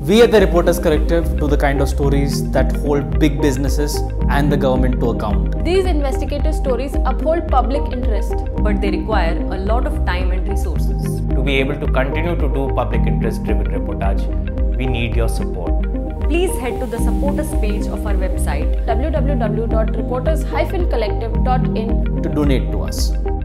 We at the Reporters Collective do the kind of stories that hold big businesses and the government to account. These investigative stories uphold public interest, but they require a lot of time and resources. To be able to continue to do public interest driven reportage, we need your support. Please head to the supporters page of our website www.reporters-collective.in to donate to us.